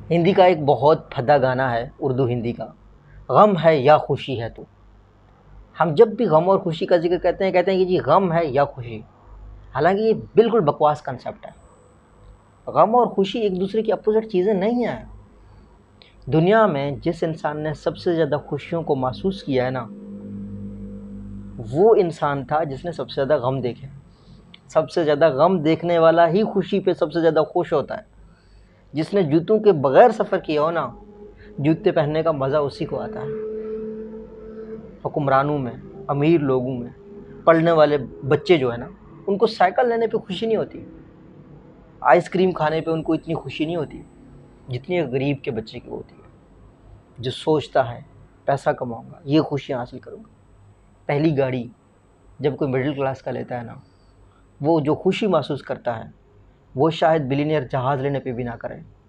हिंदी का एक बहुत भद्दा गाना है, उर्दू हिंदी का, गम है या खुशी है तू। हम जब भी गम और खुशी का जिक्र कहते हैं कि जी गम है या खुशी। हालांकि ये बिल्कुल बकवास कंसेप्ट है। गम और खुशी एक दूसरे की अपोजिट चीज़ें नहीं हैं। दुनिया में जिस इंसान ने सबसे ज़्यादा खुशियों को महसूस किया है ना, वो इंसान था जिसने सबसे ज़्यादा गम देखे। सबसे ज़्यादा गम देखने वाला ही खुशी पे सबसे ज़्यादा खुश होता है। जिसने जूतों के बगैर सफ़र किया हो ना, जूते पहनने का मज़ा उसी को आता है। हुक्मरानों में, अमीर लोगों में, पढ़ने वाले बच्चे जो है ना, उनको साइकिल लेने पे खुशी नहीं होती, आइसक्रीम खाने पे उनको इतनी खुशी नहीं होती जितनी एक गरीब के बच्चे की होती है, जो सोचता है पैसा कमाऊंगा, ये खुशियाँ हासिल करूंगा। पहली गाड़ी जब कोई मिडिल क्लास का लेता है ना, वो जो खुशी महसूस करता है वो शायद बिलियनियर जहाज़ लेने पे भी ना करे।